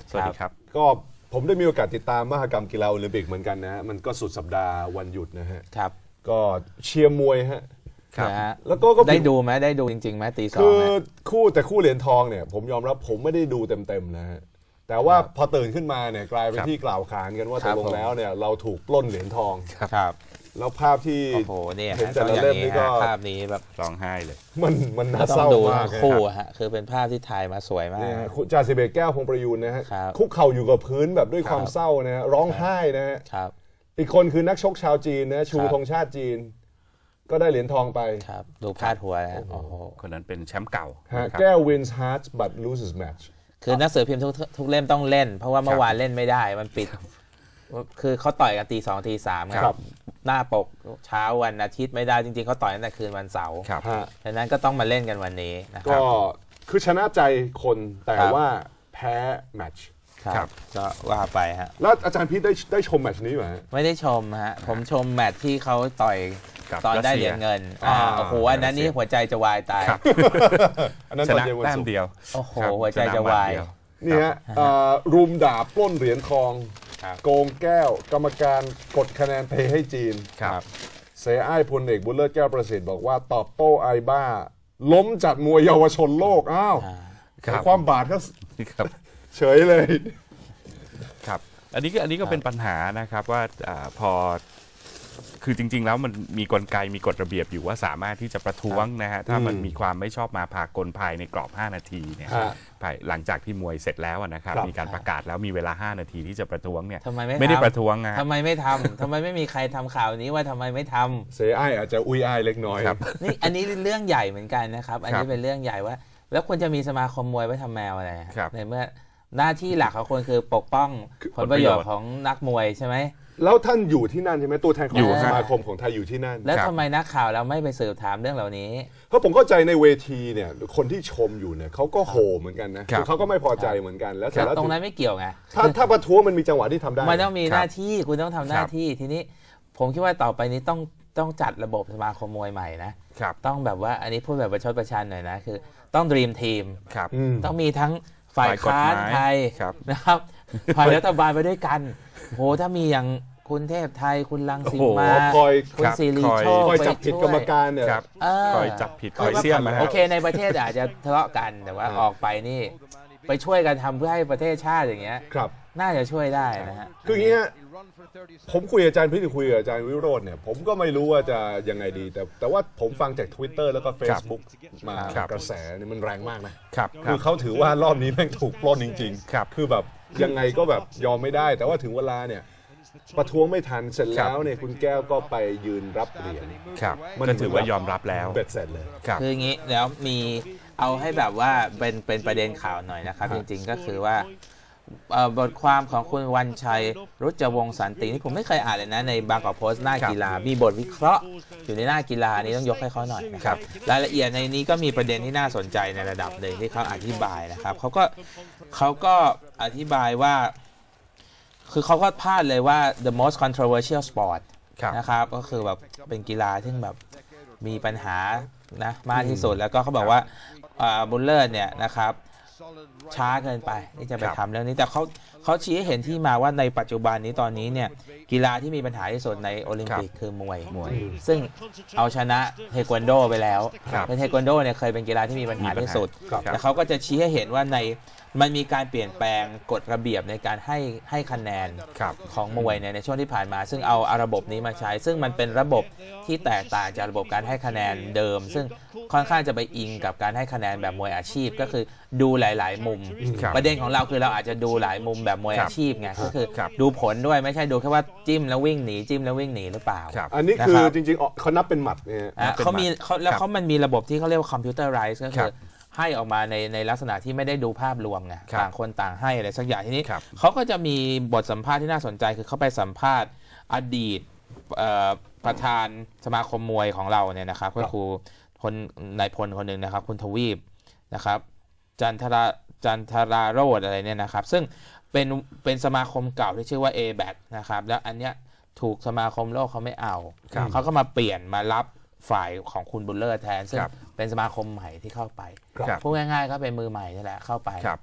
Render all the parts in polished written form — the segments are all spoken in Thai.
สวัสดีครับก็ผมได้มีโอกาสติดตามมหกรรมกีฬาโอลิมปิกเหมือนกันนะฮะมันก็สุดสัปดาห์วันหยุดนะฮะครับก็เชียร์มวยฮะแล้วก็ได้ดูไหมได้ดูจริงๆไหมตีสองคือคู่เหรียญทองเนี่ยผมยอมรับผมไม่ได้ดูเต็มๆนะฮะแต่ว่าพอตื่นขึ้นมาเนี่ยกลายเป็นที่กล่าวขานกันว่าตกลงแล้วเนี่ยเราถูกปล้นเหรียญทองครับแล้วภาพที่เห็นแต่ละเล่มนี่ก็ภาพนี้แบบร้องไห้เลยมันน่าเศร้ามากคู่ฮะคือเป็นภาพที่ถ่ายมาสวยมากจ่าสิบเอกแก้วพงประยูนนะฮะคุกเข่าอยู่กับพื้นแบบด้วยความเศร้านะร้องไห้นะฮะอีกคนคือนักชกชาวจีนนะชูธงชาติจีนก็ได้เหรียญทองไปครับดูพาดหัวนะโอ้โหคนนั้นเป็นแชมป์เก่าแก้ว wins hearts but loses match คือนักสืบพิมพ์ทุกเล่มต้องเล่นเพราะว่าเมื่อวานเล่นไม่ได้มันปิดคือเขาต่อยกันตี2ตี3ครับหน้าปกเช้าวันอาทิตย์ไม่ได้จริงๆเขาต่อยตั้งแต่คืนวันเสาร์ดังนั้นก็ต้องมาเล่นกันวันนี้นะครับก็คือชนะใจคนแต่ว่าแพ้แมตช์ครับก็ว่าไปฮะแล้วอาจารย์พีทได้ชมแมตช์นี้ไหมไม่ได้ชมฮะผมชมแมตช์ที่เขาต่อยตอนได้เหรียญเงินโอ้โหอันนั้นนี่หัวใจจะวายตายอันนั้นชนะแต้มเดียวโอ้โหหัวใจจะวายนี่ฮะรุมด่าปล้นเหรียญทองโกงแก้วกรรมการกดคะแนนเทให้จีนเสอ้ายพลเอกบุญเลิศแก้วประสิทธิ์บอกว่าตอบโต้ไอบ้าล้มจัดมวยเยาวชนโลกอ้าวความบาดก็เฉยเลยครับอันนี้ก็เป็นปัญหานะครับว่าพอคือจริงๆแล้วมันมีกลไกมีกฎระเบียบอยู่ว่าสามารถที่จะประท้วงนะฮะถ้ามันมีความไม่ชอบมาพากลภายในกรอบ5นาทีเนี่ยหลังจากที่มวยเสร็จแล้วนะครับมีการประกาศแล้วมีเวลา5นาทีที่จะประท้วงเนี่ยไม่ได้ประท้วงทำไมไม่ทำทำไมไม่มีใครทำข่าวนี้ว่าทำไมไม่ทำเสอ้ายอาจจะอุ้ยอ้ายเล็กน้อยนี่อันนี้เรื่องใหญ่เหมือนกันนะครับอันนี้เป็นเรื่องใหญ่ว่าแล้วควรจะมีสมาคมมวยไว้ทำแมวอะไรในเมื่อหน้าที่หลักของคนคือปกป้องผลประโยชน์ของนักมวยใช่ไหมแล้วท่านอยู่ที่นั่นใช่ไหมตัวแทนของสมาคมของไทยอยู่ที่นั่นแล้วทำไมนักข่าวเราไม่ไปสืบถามเรื่องเหล่านี้เพราะผมเข้าใจในเวทีเนี่ยคนที่ชมอยู่เนี่ยเขาก็โห่เหมือนกันนะเขาก็ไม่พอใจเหมือนกันแล้วแต่ตรงนั้นไม่เกี่ยวไงถ้าประท้วงมันมีจังหวะที่ทำได้มันต้องมีหน้าที่คุณต้องทำหน้าที่ทีนี้ผมคิดว่าต่อไปนี้ต้องจัดระบบสมาคมมวยใหม่นะต้องแบบว่าอันนี้พูดแบบประชดประชันหน่อยนะคือต้องดรีมทีมต้องมีทั้งฝ่ายค้านไทยนะครับฝ่ายรัฐบาลไปด้วยกันโหถ้ามีอย่างคุณเทพไทยคุณรังสีมาคุณศิริโชคคอยจับผิดกรรมการเนี่ยคอยจับผิดคอยเสี่ยมโอเคในประเทศอาจจะทะเลาะกันแต่ว่าออกไปนี่ไปช่วยกันทำเพื่อให้ประเทศชาติอย่างเงี้ยน่าจะช่วยได้นะฮะคืออย่างเงี้ยผมคุยกับอาจารย์พิธีคุยกับอาจารย์วิโรจน์เนี่ยผมก็ไม่รู้ว่าจะยังไงดีแต่ว่าผมฟังจาก Twitter แล้วก็ Facebook มากระแสนี่มันแรงมากนะคือเขาถือว่ารอบนี้แม่งถูกปล้นจริงๆคือแบบยังไงก็แบบยอมไม่ได้แต่ว่าถึงเวลาเนี่ยประท้วงไม่ทันเสร็จแล้วเนี่ยคุณแก้วก็ไปยืนรับเหรียญมันถือว่ายอมรับแล้วเบ็ดเสร็จเลยคืออย่างนี้แล้วมีเอาให้แบบว่าเป็นประเด็นข่าวหน่อยนะครับจริงๆก็คือว่าบทความของคุณวันชัยรุจวงศ์สันตินี่ผมไม่เคยอ่านเลยนะในบางกอกโพสต์หน้ากีฬามีบทวิเคราะห์อยู่ในหน้ากีฬานี้ต้องยกให้เขาหน่อยนะครับรายละเอียดในนี้ก็มีประเด็นที่น่าสนใจในระดับหนึ่งที่เขาอธิบายนะครับเขาก็อธิบายว่าคือเขาก็พลาดเลยว่า the most controversial sport นะครับก็คือแบบเป็นกีฬาที่แบบมีปัญหานะมากที่สุดแล้วก็เขาบอกว่าบุลเลอร์เนี่ยนะครับช้าเกินไปที่จะไปทำเรื่องนี้แต่เขาชี้ให้เห็นที่มาว่าในปัจจุบันนี้ตอนนี้เนี่ยกีฬาที่มีปัญหาที่สุดในโอลิมปิกคือมวยซึ่งเอาชนะเทควันโดไปแล้วในเทควันโดเนี่ยเคยเป็นกีฬาที่มีปัญหาที่สุดแต่เขาก็จะชี้ให้เห็นว่ามันมีการเปลี่ยนแปลงกฎระเบียบในการให้คะแนนของมวยในช่วงที่ผ่านมาซึ่งเอาระบบนี้มาใช้ซึ่งมันเป็นระบบที่แตกต่างจากระบบการให้คะแนนเดิมซึ่งค่อนข้างจะไปอิงกับการให้คะแนนแบบมวยอาชีพก็คือดูหลายๆมุมประเด็นของเราคือเราอาจจะดูหลายมุมแบบมวยอาชีพไงก็คือดูผลด้วยไม่ใช่ดูแค่ว่าจิ้มแล้ววิ่งหนีจิ้มแล้ววิ่งหนีหรือเปล่าอันนี้คือจริงๆเขานับเป็นหมัดเนี่ยเขามีแล้วมันมีระบบที่เขาเรียกว่าคอมพิวเตอร์ไรซ์ก็คือให้ออกมาในลักษณะที่ไม่ได้ดูภาพรวมไงต่างคนต่างให้อะไรสักอย่างทีนี้เขาก็จะมีบทสัมภาษณ์ที่น่าสนใจคือเขาไปสัมภาษณ์อดีตประธานสมาคมมวยของเราเนี่ยนะครับก็คือคนนายพลคนหนึ่งนะครับคุณทวีปนะครับจันทราโรจน์อะไรเนี่ยนะครับซึ่งเป็นสมาคมเก่าที่ชื่อว่า ABAC นะครับแล้วอันเนี้ยถูกสมาคมโลกเขาไม่เอาเขาก็มาเปลี่ยนมารับฝ่ายของคุณบุลเลอร์แทนซึ่งเป็นสมาคมใหม่ที่เข้าไปพูดง่ายๆก็เป็นมือใหม่นี่แหละเข้าไป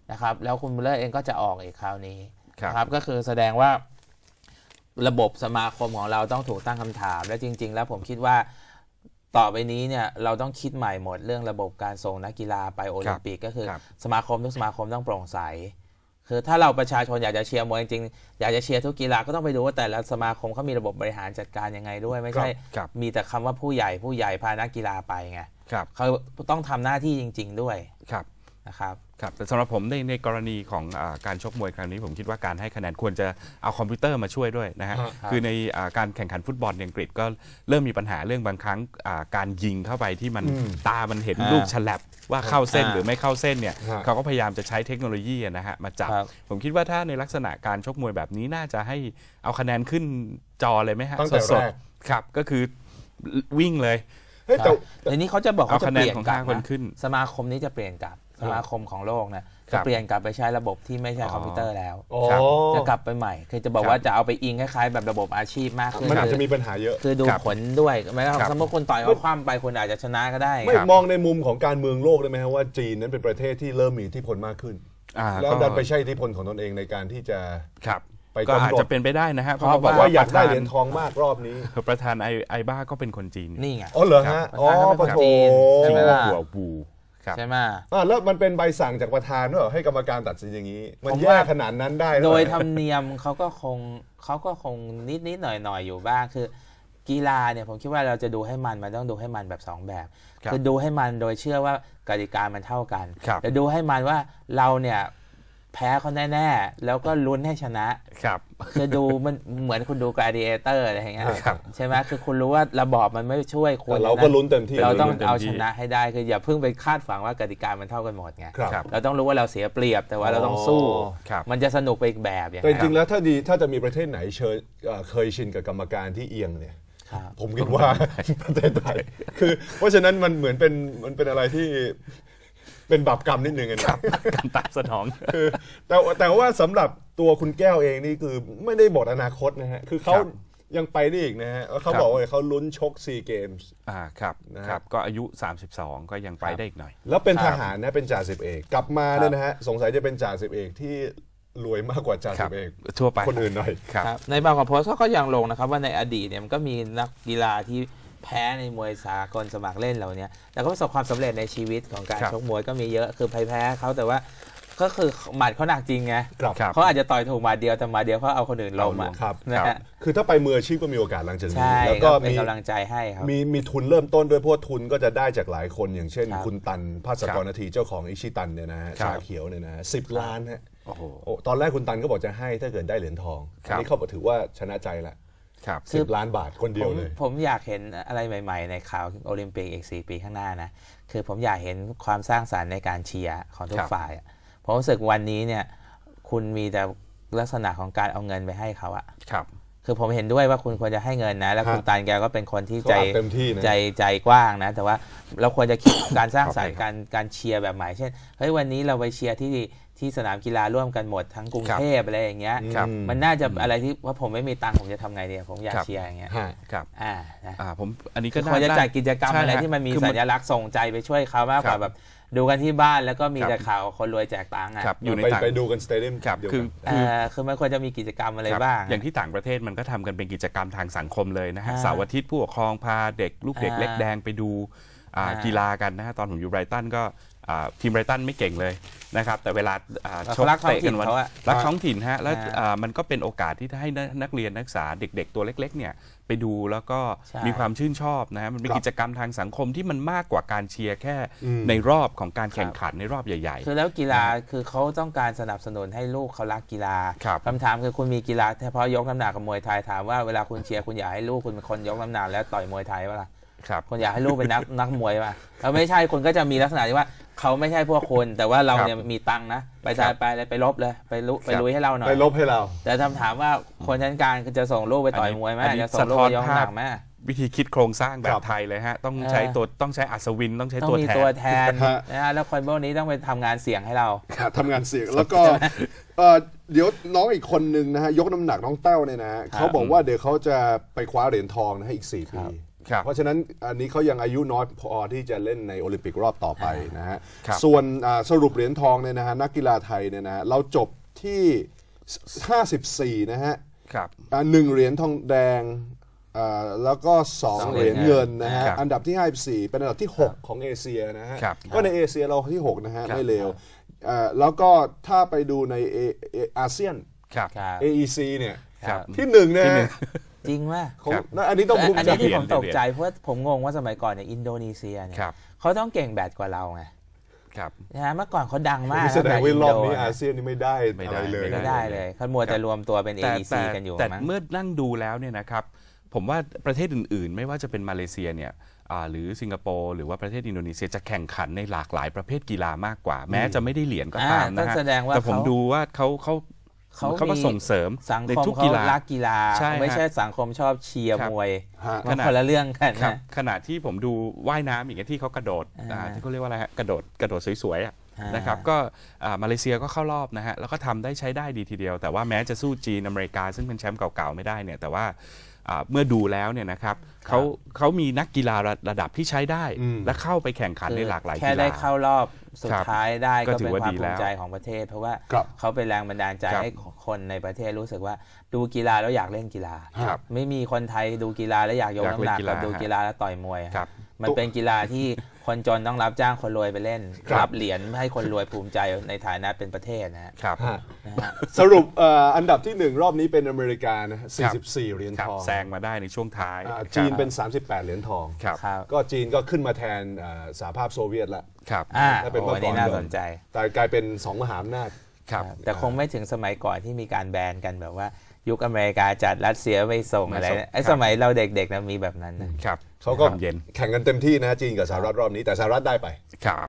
นะครับแล้วคุณมุลเลอร์เองก็จะออกอีกคราวนี้ครับนะครับก็คือแสดงว่าระบบสมาคมของเราต้องถูกตั้งคำถามและจริงๆแล้วผมคิดว่าต่อไปนี้เนี่ยเราต้องคิดใหม่หมดเรื่องระบบการส่งนักกีฬาไปโอลิมปิกก็คือสมาคมทุกสมาคมต้องโปร่งใสคือถ้าเราประชาชนอยากจะเชียร์มวยจริงๆอยากจะเชียร์ทุกกีฬาก็ต้องไปดูว่าแต่ละสมาคมเขามีระบบบริหารจัดการยังไงด้วยไม่ใช่มีแต่คำว่าผู้ใหญ่พานักกีฬาไปไงเขาต้องทำหน้าที่จริงๆด้วยนะครับครับแต่สำหรับผมในกรณีของการชกมวยครั้งนี้ผมคิดว่าการให้คะแนนควรจะเอาคอมพิวเตอร์มาช่วยด้วยนะฮะคือในการแข่งขันฟุตบอลในอังกฤษก็เริ่มมีปัญหาเรื่องบางครั้งการยิงเข้าไปที่มันตามันเห็นลูกฉลับว่าเข้าเส้นหรือไม่เข้าเส้นเนี่ยเขาก็พยายามจะใช้เทคโนโลยีนะฮะมาจับผมคิดว่าถ้าในลักษณะการชกมวยแบบนี้น่าจะให้เอาคะแนนขึ้นจอเลยไหมฮะสดๆครับก็คือวิ่งเลยทีนี้เขาจะบอกเขาจะเปลี่ยนกลับสมาคมนี้จะเปลี่ยนกลับสมาคมของโลกนะจะเปลี่ยนกลับไปใช้ระบบที่ไม่ใช่คอมพิวเตอร์แล้วจะกลับไปใหม่คือจะบอกว่าจะเอาไปอิงคล้ายๆแบบระบบอาชีพมากขึ้นมันอาจจะมีปัญหาเยอะคือดูผลด้วยไม่ครับสมมติคนต่อยเขาคว่ำไปคนอาจจะชนะก็ได้ไม่มองในมุมของการเมืองโลกได้ไหมครับว่าจีนนั้นเป็นประเทศที่เริ่มมีอิทธิพลมากขึ้นแล้วดันไปใช้อิทธิพลของตนเองในการที่จะก็อาจจะเป็นไปได้นะฮะเพราะบอกว่าอยากได้เหรียญทองมากรอบนี้ประธานไอบ้าก็เป็นคนจีนนี่ไงอ๋อเหรอฮะอ๋อประธานใช่ไหมล่ะหัวบูใช่ไหมแล้วมันเป็นใบสั่งจากประธานด้วยให้กรรมการตัดสินอย่างนี้มันแย่ขนาดนั้นได้โดยธรรมเนียมเขาก็คงนิดหน่อยอยู่บ้างคือกีฬาเนี่ยผมคิดว่าเราจะดูให้มันต้องดูให้มันแบบ2แบบคือดูให้มันโดยเชื่อว่ากติกามันเท่ากันแต่ดูให้มันว่าเราเนี่ยแพ้เขาแน่ๆแล้วก็ลุ้นให้ชนะครับคือดูมันเหมือนคุณดู Gladiator อะไรอย่างเงี้ยใช่ไหมคือคุณรู้ว่าระบอบมันไม่ช่วยคุณเราก็ลุ้นเต็มที่เราต้องเอาชนะให้ได้คืออย่าเพิ่งไปคาดฝังว่ากติกามันเท่ากันหมดไงเราต้องรู้ว่าเราเสียเปรียบแต่ว่าเราต้องสู้มันจะสนุกไปอีกแบบอย่างแต่จริงๆแล้วถ้าจะมีประเทศไหนเคยชินกับกรรมการที่เอียงเนี่ยผมคิดว่าประเทศไทยคือเพราะฉะนั้นมันเหมือนเป็นอะไรที่เป็นบาปกรรมนิดนึงนะกรรมตามสนองคือแต่ว่าสำหรับตัวคุณแก้วเองนี่คือไม่ได้บอกอนาคตนะฮะคือเขายังไปได้อีกนะฮะเขาบอกว่าเขาลุ้นชกซีเกมส์ครับก็อายุ32ก็ยังไปได้อีกหน่อยแล้วเป็นทหารนะเป็นจ่าสิบเอกกลับมาเนี่ยนะฮะสงสัยจะเป็นจ่าสิบเอกที่รวยมากกว่าจ่าสิบเอกทั่วไปคนอื่นหน่อยในบางกอกโพสต์เขาก็ยังลงนะครับว่าในอดีตเนี่ยมันก็มีนักกีฬาที่แพ้ในมวยสากลสมัครเล่นเหล่านี้แต่ก็ประสบความสำเร็จในชีวิตของการชกมวยก็มีเยอะคือแพ้เขาแต่ว่าก็คือหมัดเขาหนักจริงไงเขาอาจจะต่อยถูกหมัดเดียวแต่หมัดเดียวเขาเอาคนอื่นล้มนะฮะคือถ้าไปมืออาชีพก็มีโอกาสหลังจากนี้แล้วก็มีกำลังใจให้ครับมีทุนเริ่มต้นด้วยเพราะทุนก็จะได้จากหลายคนอย่างเช่นคุณตันภาสกรนาทีเจ้าของอิชิตันเนี่ยนะชาเขียวเนี่ยนะ10 ล้านฮะตอนแรกคุณตันก็บอกจะให้ถ้าเกิดได้เหรียญทองอันนี้เขาถือว่าชนะใจละ10 ล้านบาทคนเดียวเลยผมอยากเห็นอะไรใหม่ๆในข่าวโอลิมปิกอีก4 ปีข้างหน้านะคือผมอยากเห็นความสร้างสรรค์ในการเชียร์ของทุกฝ่ายผมรู้สึกวันนี้เนี่ยคุณมีแต่ลักษณะของการเอาเงินไปให้เขาอะคือผมเห็นด้วยว่าคุณควรจะให้เงินนะแล้วคุณตันแกก็เป็นคนที่ใจกว้างนะแต่ว่าเราควรจะคิดการสร้างสรรค์การเชียร์แบบใหม่เช่นเฮ้ยวันนี้เราไปเชียร์ที่สนามกีฬาร่วมกันหมดทั้งกรุงเทพอะไรอย่างเงี้ยมันน่าจะอะไรที่ว่าผมไม่มีตังค์ผมจะทำไงดีผมอยากเชียร์อย่างเงี้ยผมอันนี้ก็ควรจะจัดกิจกรรมอะไรที่มันมีสัญลักษณ์ส่งใจไปช่วยเขามากกว่าแบบดูกันที่บ้านแล้วก็มีแต่ข่าวคนรวยแจกตังค์อยู่ในไปดูกันสเตเดียมคือมันควรจะมีกิจกรรมอะไรบ้างอย่างที่ต่างประเทศมันก็ทำกันเป็นกิจกรรมทางสังคมเลยนะฮะเสาร์อาทิตย์ผู้ปกครองพาเด็กลูกเด็กเล็กแดงไปดูกีฬากันนะฮะตอนผมอยู่ไบรตันก็ทีมไบรตันไม่เก่งเลยนะครับแต่เวลาชกเตะกันวันรักท้องถิ่นฮะแล้วมันก็เป็นโอกาสที่ให้นักเรียนนักศึกษาเด็กๆตัวเล็กๆเนี่ยไปดูแล้วก็มีความชื่นชอบนะฮะมันเป็นกิจกรรมทางสังคมที่มันมากกว่าการเชียร์แค่ในรอบของการแข่งขันในรอบใหญ่ๆคือแล้วกีฬาคือเขาต้องการสนับสนุนให้ลูกเขารักกีฬาคำถามคือคุณมีกีฬาเฉพาะยกน้ำหนักกับมวยไทยถามว่าเวลาคุณเชียร์คุณอยากให้ลูกคุณเป็นคนยกน้ำหนักแล้วต่อยมวยไทยป่ะล่ะคนอยากให้ลูกเป็นนักมวยป่ะแล้วไม่ใช่คนก็จะมีลักษณะที่ว่าเขาไม่ใช่พวกคนแต่ว่าเราเนี่ยมีตังค์นะไปลบเลยไปลุยให้เราหน่อยไปลบให้เราแต่ถามว่าคนชั้นกลางจะส่งลูกไปต่อยมวยไหมจะส่งลูกไปยกน้ำหนักไหมวิธีคิดโครงสร้างแบบไทยเลยฮะต้องใช้อัศวินต้องใช้ตัวแทนนะฮะแล้วคนพวกนี้ต้องไปทำงานเสี่ยงให้เราทำงานเสี่ยงแล้วก็เดี๋ยวน้องอีกคนนึงนะฮะยกน้ำหนักน้องแต้วเนี่ยนะเขาบอกว่าเดี๋ยวเขาจะไปคว้าเหรียญทองนะฮะอีก4 ปีเพราะฉะนั้นอันนี้เขายังอายุน้อยพอที่จะเล่นในโอลิมปิกรอบต่อไปนะฮะครับส่วนสรุปเหรียญทองเนี่ยนะฮะนักกีฬาไทยเนี่ยนะฮะเราจบที่54นะฮะครับ 1 เหรียญทองแดงแล้วก็ 2 เหรียญเงินนะฮะครับอันดับที่54เป็นอันดับที่ 6 ของเอเชียนะฮะครับก็ในเอเชียเราที่ 6 นะฮะครับไม่เลวแล้วก็ถ้าไปดูในอาเซียนครับครับ AEC เนี่ยครับที่1นะฮะจริงว่าของครับอันนี้ต้องภูมิอันใจนี้ที่ผมเหรียญตกใจเพราะว่าผมงงว่าสมัยก่อนเนี่ยอินโดนีเซียเนี่ยครับเขาต้องเก่งแบดกว่าเราไงครับนะฮะเมื่อก่อนเขาดังมากนี่แสดงว่ารอบนี้นะอาเซียนนี่ไม่ได้ไม่อะได้ไรเลยไม่ได้เลยเขามัวแต่รวมตัวเป็น AEC กันอยู่แต่มั้งเมื่อนั่งดูแล้วเนี่ยนะครับผมว่าประเทศอื่นๆ ไม่ว่าจะเป็นมาเลเซียเนี่ยหรือสิงคโปร์หรือว่าประเทศอินโดนีเซียจะแข่งขันในหลากหลายประเภทกีฬามากกว่า แม้จะไม่ได้เหรียญก็ตามนะฮะก็แสดงว่าแต่ผมดูว่าเขามาส่งเสริมสังในคมทุกเขากีฬารักกีฬาใช่ฮะไม่ใช่สังคมชอบเชียร์ครับมวยฮะมันคนละเรื่องกันครับนะขณะที่ผมดูว่ายน้ำอย่างเงี้ยที่เขากระโดดที่เขาเรียกว่าอะไรฮะกระโดดสวยๆนะครับก็มาเลเซียก็เข้ารอบนะฮะแล้วก็ทำได้ใช้ได้ดีทีเดียว แต่ว่าแม้จะสู้จีนอเมริกาซึ่งเป็นแชมป์เก่าๆไม่ได้เนี่ยแต่ว่าเมื่อดูแล้วเนี่ยนะครับเขามีนักกีฬาระดับที่ใช้ได้ และเข้าไปแข่งขันในหลากหลายกีฬาแค่ได้เข้ารอบสุดท้ายได้ก็ก็ถืเป็นอว่าความดีภูแล้วมิใจของประเทศ เพราะว่าครับเขาเป็นแรงบันดาลใจครับให้คนในประเทศรู้สึกว่าดูกีฬาแล้วอยากเล่นกีฬาครับไม่มีคนไทยดูกีฬาแล้วอยากยกอยากน้ำหนักเล่นกีฬากับดูกีฬาแล้วต่อยมวยครับมันเป็นกีฬาที่คนจนต้องรับจ้างคนรวยไปเล่น รับเหรียญให้คนรวยภูมิใจในฐานะเป็นประเทศนะฮะครับฮะนะฮะสรุปอันดับที่ 1 รอบนี้เป็นอเมริกานะฮะ44 เหรียญครับทองแซงมาได้ในช่วงท้ายจีนเป็น 38 เหรียญทองครับครับก็จีนก็ขึ้นมาแทนสหภาพโซเวียตแล้วครับถ้าเป็นเมื่อก่อนโอ้อันนี้น่าสนใจแต่กลายเป็น 2 มหาอำนาจครับแต่คงไม่ถึงสมัยก่อนที่มีการแบนกันแบบว่ายุคอเมริกาจัดรัสเซียไม่ส่งอะไรไม่ส่งไอ้ครับสมัยเราเด็กๆนะมีแบบนั้นนะครับเขาก็ความเย็นแข่งกันเต็มที่นะจีนกับสหรัฐรอบนี้แต่สหรัฐได้ไปครับ